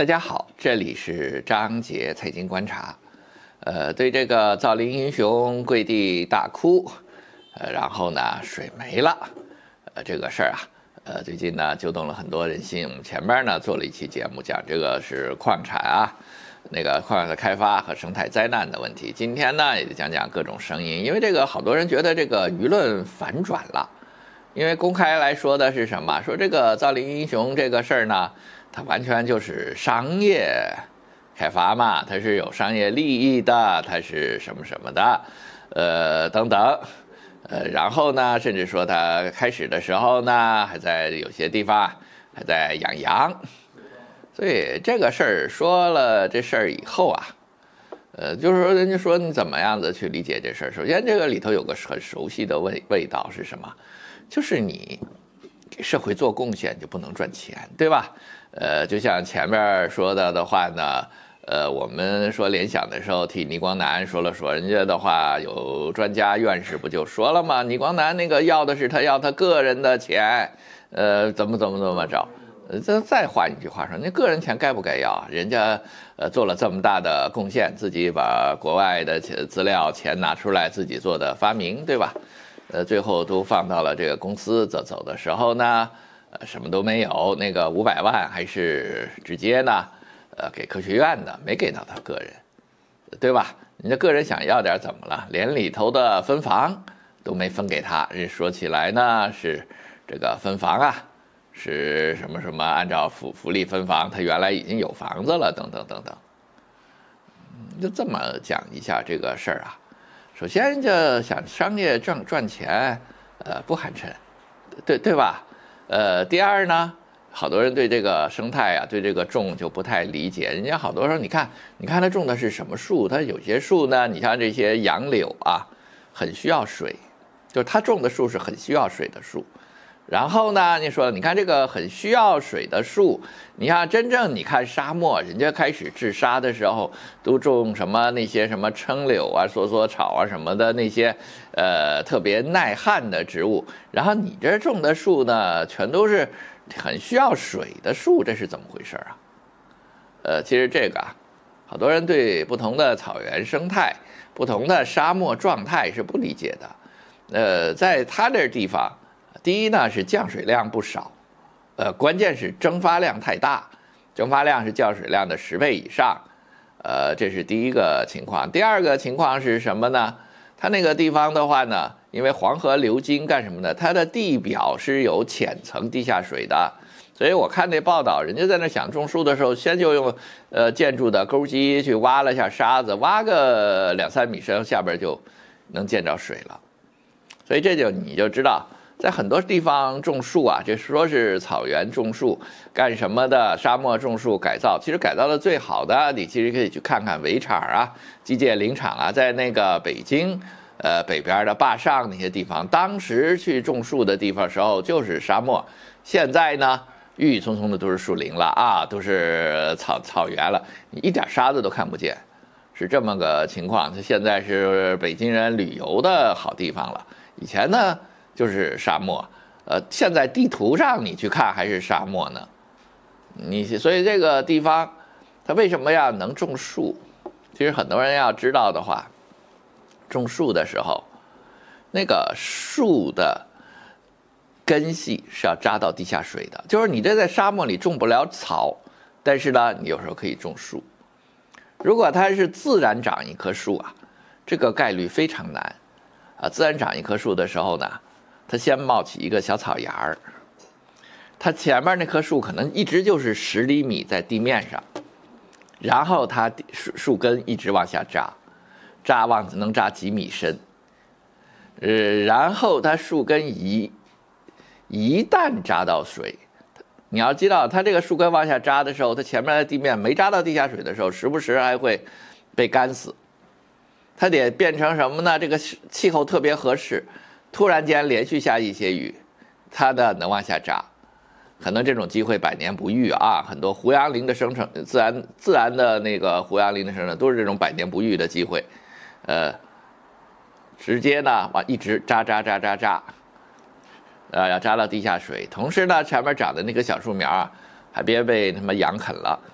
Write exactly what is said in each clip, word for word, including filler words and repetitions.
大家好，这里是张杰财经观察。呃，对这个造林英雄跪地大哭，呃，然后呢水没了，呃，这个事儿啊，呃，最近呢揪动了很多人心。我们前面呢做了一期节目，讲这个是矿产啊，那个矿产的开发和生态灾难的问题。今天呢也就讲讲各种声音，因为这个好多人觉得这个舆论反转了，因为公开来说的是什么？说这个造林英雄这个事儿呢，它完全就是商业开发嘛，它是有商业利益的，它是什么什么的，呃，等等，呃，然后呢，甚至说它开始的时候呢，还在有些地方还在养羊，所以这个事儿说了这事儿以后啊，呃，就是说人家说你怎么样子去理解这事儿？首先，这个里头有个很熟悉的味味道是什么？就是你给社会做贡献就不能赚钱，对吧？呃，就像前面说的的话呢，呃，我们说联想的时候替倪光南说了说，人家的话有专家院士不就说了吗？倪光南那个要的是他要他个人的钱，呃，怎么怎么怎么着？呃，再再换一句话说，那个人钱该不该要啊？人家呃做了这么大的贡献，自己把国外的资料钱拿出来，自己做的发明，对吧？呃，最后都放到了这个公司走走的时候呢，呃，什么都没有，那个五百万还是直接呢，呃，给科学院的，没给到他个人，对吧？人家个人想要点怎么了？连里头的分房都没分给他，人说起来呢是这个分房啊，是什么什么，按照福福利分房，他原来已经有房子了，等等等等，就这么讲一下这个事儿啊。首先，人家想商业赚赚钱，呃，不寒碜，对对吧？呃，第二呢，好多人对这个生态啊，对这个种就不太理解。人家好多时候，你看，你看他种的是什么树？他有些树呢，你像这些杨柳啊，很需要水，就是他种的树是很需要水的树。然后呢，你说，你看这个很需要水的树，你看真正你看沙漠，人家开始治沙的时候，都种什么那些什么柽柳啊、梭梭草啊什么的那些，呃，特别耐旱的植物。然后你这种的树呢，全都是很需要水的树，这是怎么回事啊？呃，其实这个啊，好多人对不同的草原生态、不同的沙漠状态是不理解的。呃，在他这地方。第一呢是降水量不少，呃，关键是蒸发量太大，蒸发量是降水量的十倍以上，呃，这是第一个情况。第二个情况是什么呢？它那个地方的话呢，因为黄河流经干什么呢？它的地表是有浅层地下水的，所以我看那报道，人家在那想种树的时候，先就用呃建筑的钩机去挖了一下沙子，挖个两三米深，下边就能见着水了。所以这就你就知道。在很多地方种树啊，这说是草原种树干什么的？沙漠种树改造，其实改造的最好的，你其实可以去看看围场啊、机械林场啊，在那个北京，呃北边的坝上那些地方，当时去种树的地方时候就是沙漠，现在呢郁郁葱葱的都是树林了啊，都是草草原了，你一点沙子都看不见，是这么个情况。它现在是北京人旅游的好地方了，以前呢？就是沙漠，呃，现在地图上你去看还是沙漠呢，你所以这个地方，它为什么要能种树？其实很多人要知道的话，种树的时候，那个树的根系是要扎到地下水的，就是你这在沙漠里种不了草，但是呢，你有时候可以种树。如果它是自然长一棵树啊，这个概率非常难啊。自然长一棵树的时候呢，它先冒起一个小草芽儿，它前面那棵树可能一直就是十厘米在地面上，然后它树树根一直往下扎，扎往能扎几米深，呃，然后它树根一一旦扎到水，你要知道，它这个树根往下扎的时候，它前面的地面没扎到地下水的时候，时不时还会被干死，它得变成什么呢？这个气候特别合适。突然间连续下一些雨，它的能往下扎，可能这种机会百年不遇啊！很多胡杨林的生成，自然自然的那个胡杨林的生成都是这种百年不遇的机会，呃，直接呢往一直扎扎扎扎扎，呃，要扎到地下水。同时呢，前面长的那个小树苗啊，还别被他妈羊啃了，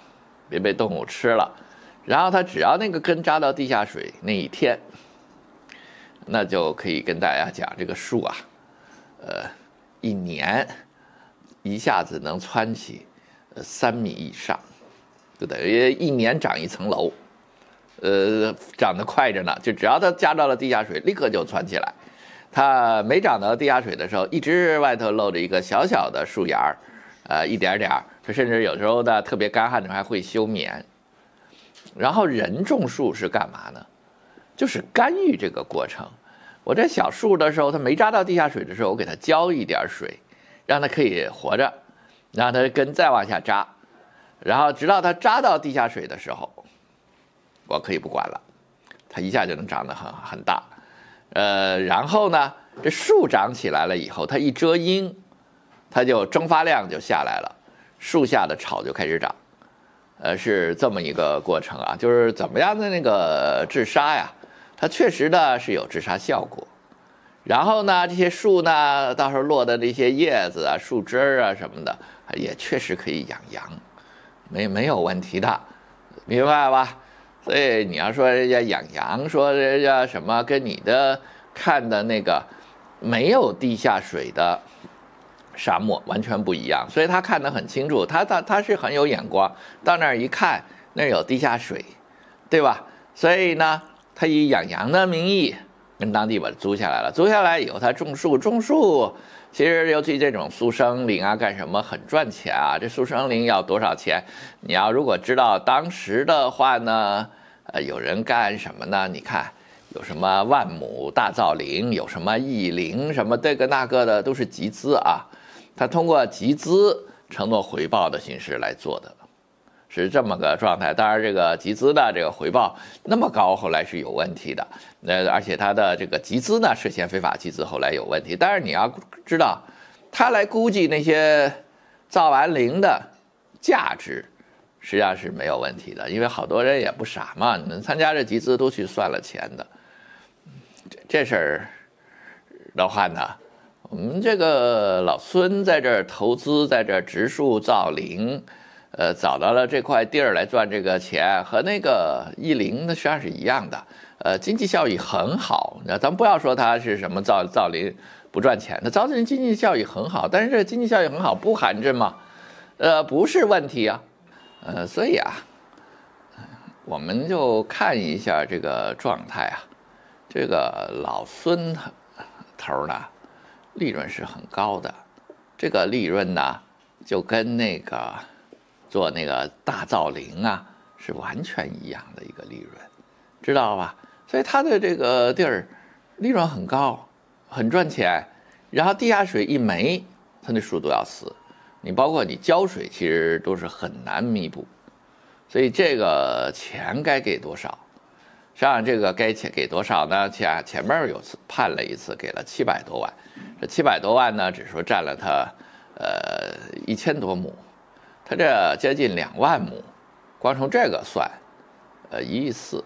别被动物吃了。然后它只要那个根扎到地下水那一天，那就可以跟大家讲，这个树啊，呃，一年一下子能蹿起呃三米以上，就等于一年长一层楼，呃，长得快着呢。就只要它加到了地下水，立刻就蹿起来。它没长到地下水的时候，一直外头露着一个小小的树芽儿，呃，一点点儿。它甚至有时候呢，特别干旱的时候还会休眠。然后人种树是干嘛呢？就是干预这个过程。我这小树的时候，它没扎到地下水的时候，我给它浇一点水，让它可以活着，让它根再往下扎，然后直到它扎到地下水的时候，我可以不管了，它一下就能长得很很大。呃，然后呢，这树长起来了以后，它一遮阴，它就蒸发量就下来了，树下的草就开始长。呃，是这么一个过程啊，就是怎么样的那个治沙呀，它确实呢是有治沙效果。然后呢，这些树呢，到时候落的那些叶子啊、树枝儿啊什么的，也确实可以养阳，没没有问题的，明白吧？所以你要说人家养阳，说人家什么跟你的看的那个没有地下水的沙漠完全不一样，所以他看得很清楚，他他他是很有眼光，到那儿一看，那儿有地下水，对吧？所以呢，他以养羊的名义跟当地把它租下来了，租下来以后他种树，种树其实尤其这种速生林啊，干什么很赚钱啊？这速生林要多少钱？你要如果知道当时的话呢，呃，有人干什么呢？你看。有什么万亩大造林，有什么亿林，什么这个那个的，都是集资啊。他通过集资承诺回报的形式来做的，是这么个状态。当然，这个集资的这个回报那么高，后来是有问题的。那而且他的这个集资呢，涉嫌非法集资，后来有问题。但是你要知道，他来估计那些造完林的价值，实际上是没有问题的，因为好多人也不傻嘛，你们参加这集资都去算了钱的。这这事儿的话呢，我们这个老孙在这儿投资，在这儿植树造林，呃，找到了这块地儿来赚这个钱，和那个益林呢实际上是一样的，呃，经济效益很好。那咱们不要说它是什么造造林不赚钱，它造林经济效益很好，但是这经济效益很好不寒碜吗？呃，不是问题啊，呃，所以啊，我们就看一下这个状态啊。这个老孙头呢，利润是很高的，这个利润呢，就跟那个做那个大造林啊是完全一样的一个利润，知道吧？所以他的这个地儿利润很高，很赚钱。然后地下水一没，它那树都要死。你包括你浇水，其实都是很难弥补。所以这个钱该给多少？上这个该钱给多少呢？前前面有次判了一次，给了七百多万。这七百多万呢，只说占了他呃一千多亩，他这接近两万亩，光从这个算，呃一亿四。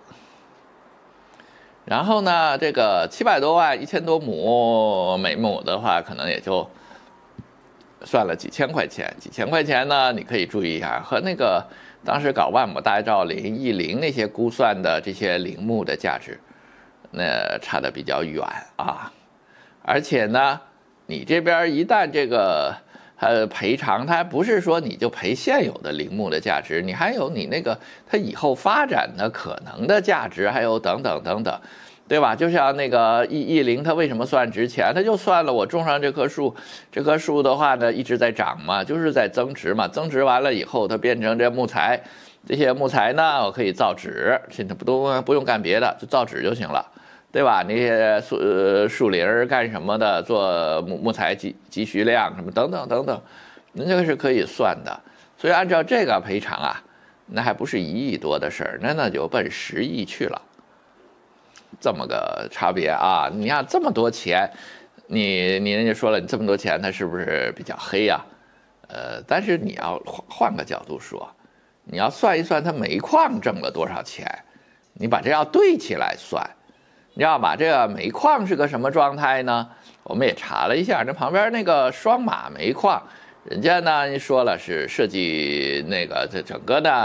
然后呢，这个七百多万一千多亩，每亩的话可能也就算了几千块钱。几千块钱呢，你可以注意一下，和那个。当时搞万亩大造林、益林那些估算的这些林木的价值，那差得比较远啊。而且呢，你这边一旦这个呃赔偿，它不是说你就赔现有的林木的价值，你还有你那个它以后发展的可能的价值，还有等等等等。对吧？就像那个益益林，它为什么算值钱？它就算了，我种上这棵树，这棵树的话呢，一直在长嘛，就是在增值嘛。增值完了以后，它变成这木材，这些木材呢，我可以造纸，现在不都不用干别的，就造纸就行了，对吧？那些树呃树林干什么的，做木木材积积蓄量什么等等等等，那这个是可以算的。所以按照这个赔偿啊，那还不是一亿多的事儿，那那就奔十亿去了。这么个差别啊！你看这么多钱，你你人家说了，你这么多钱，它是不是比较黑呀？呃，但是你要换换个角度说，你要算一算它煤矿挣了多少钱，你把这要对起来算，你要把这个煤矿是个什么状态呢？我们也查了一下，这旁边那个双马煤矿，人家呢说了是设计那个这整个的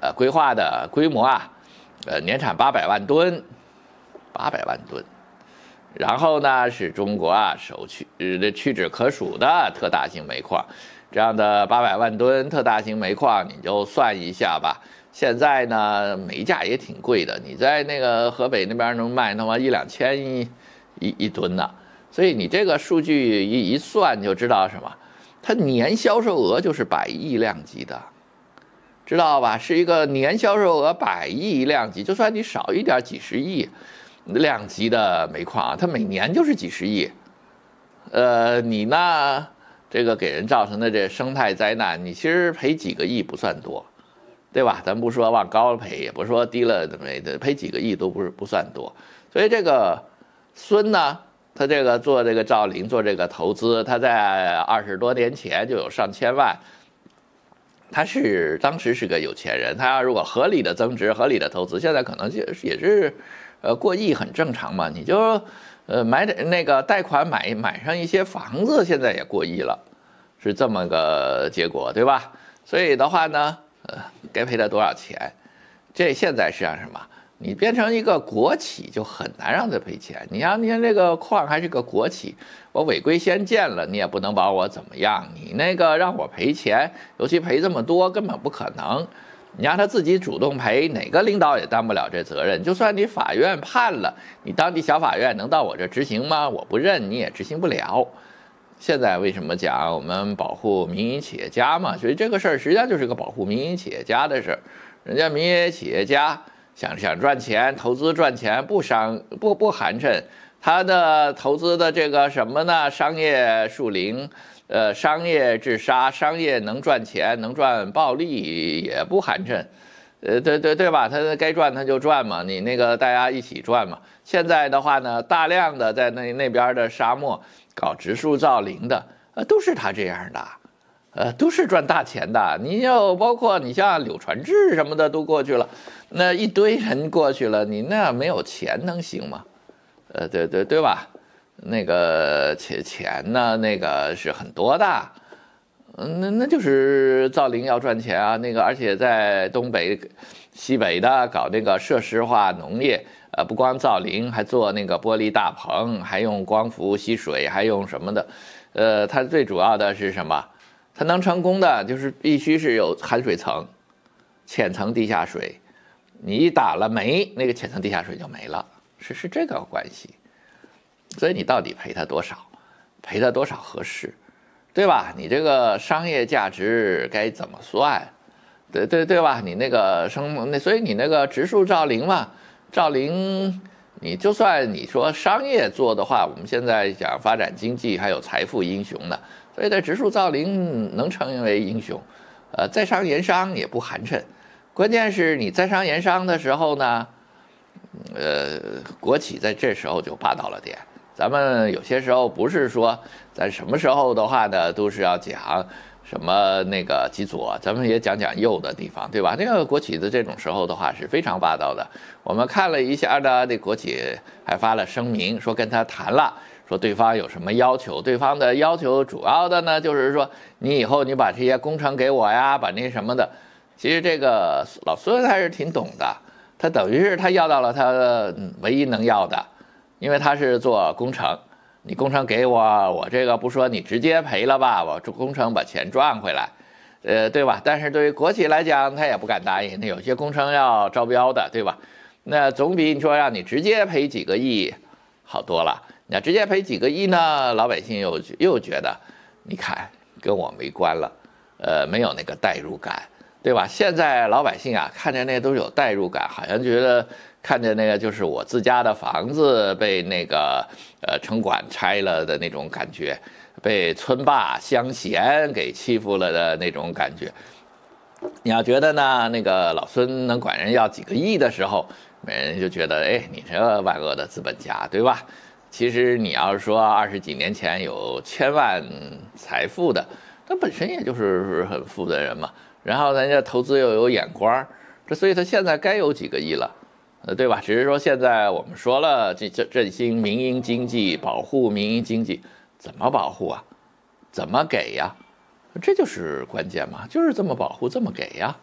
呃，规划的规模啊，呃，年产八百万吨，八百万吨。然后呢，是中国啊首屈呃屈指可数的特大型煤矿，这样的八百万吨特大型煤矿，你就算一下吧。现在呢，煤价也挺贵的，你在那个河北那边能卖他妈一两千一一一吨呢，所以你这个数据一一算就知道什么，它年销售额就是百亿量级的，知道吧？是一个年销售额百亿量级，就算你少一点几十亿量级的煤矿，它每年就是几十亿。呃，你呢，这个给人造成的这生态灾难，你其实赔几个亿不算多，对吧？咱不说往高了赔，也不说低了赔的，赔几个亿都不是不算多。所以这个孙呢，他这个做这个造林做这个投资，他在二十多年前就有上千万。他是当时是个有钱人，他要如果合理的增值、合理的投资，现在可能就也是，呃，过亿很正常嘛。你就，呃，买点那个贷款买买上一些房子，现在也过亿了，是这么个结果，对吧？所以的话呢，呃，该赔他多少钱？这现在是让什么？你变成一个国企就很难让他赔钱。你像你看这个矿还是个国企，我违规先建了，你也不能把我怎么样。你那个让我赔钱，尤其赔这么多，根本不可能。你让他自己主动赔，哪个领导也担不了这责任。就算你法院判了，你当地小法院能到我这执行吗？我不认，你也执行不了。现在为什么讲我们保护民营企业家嘛？所以这个事儿实际上就是个保护民营企业家的事儿。人家民营企业家想想赚钱，投资赚钱不伤不不寒碜，他的投资的这个什么呢？商业树林，呃，商业治沙，商业能赚钱，能赚暴利也不寒碜，呃，对对对吧？他该赚他就赚嘛，你那个大家一起赚嘛。现在的话呢，大量的在那那边的沙漠搞植树造林的，呃，都是他这样的。呃，都是赚大钱的。你要包括你像柳传志什么的都过去了，那一堆人过去了，你那没有钱能行吗？呃，对对对吧？那个钱钱呢，那个是很多的。嗯，那那就是造林要赚钱啊。那个而且在东北、西北的搞那个设施化农业，呃，不光造林，还做那个玻璃大棚，还用光伏吸水，还用什么的。呃，它最主要的是什么？它能成功的就是必须是有含水层、浅层地下水，你一打了煤，那个浅层地下水就没了，是是这个关系。所以你到底赔他多少，赔他多少合适，对吧？你这个商业价值该怎么算？对对对吧？你那个生那，所以你那个植树造林嘛，造林，你就算你说商业做的话，我们现在讲发展经济还有财富英雄呢。所以在植树造林能成为英雄，呃，在商言商也不寒碜。关键是你在商言商的时候呢，呃，国企在这时候就霸道了点。咱们有些时候不是说咱什么时候的话呢，都是要讲什么那个极左，咱们也讲讲右的地方，对吧？那个国企的这种时候的话是非常霸道的。我们看了一下呢，那国企还发了声明，说跟他谈了。说对方有什么要求？对方的要求主要的呢，就是说你以后你把这些工程给我呀，把那什么的。其实这个老孙还是挺懂的，他等于是他要到了他唯一能要的，因为他是做工程，你工程给我，我这个不说你直接赔了吧，我做工程把钱赚回来，呃，对吧？但是对于国企来讲，他也不敢答应，那有些工程要招标的，对吧？那总比你说让你直接赔几个亿好多了。你要直接赔几个亿呢？老百姓又又觉得，你看跟我没关了，呃，没有那个代入感，对吧？现在老百姓啊，看着那都有代入感，好像觉得看着那个就是我自家的房子被那个呃城管拆了的那种感觉，被村霸乡贤给欺负了的那种感觉。你要觉得呢，那个老孙能管人要几个亿的时候，每人就觉得，哎，你这万恶的资本家，对吧？其实你要是说二十几年前有千万财富的，他本身也就是很富的人嘛。然后人家投资又有眼光，这所以他现在该有几个亿了，呃，对吧？只是说现在我们说了，这这振兴民营经济，保护民营经济，怎么保护啊？怎么给呀？这就是关键嘛，就是这么保护，这么给呀。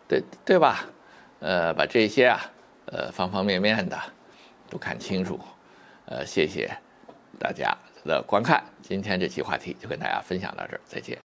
对对吧？呃，把这些啊，呃，方方面面的都看清楚。呃，谢谢大家的观看，今天这期话题就跟大家分享到这儿，再见。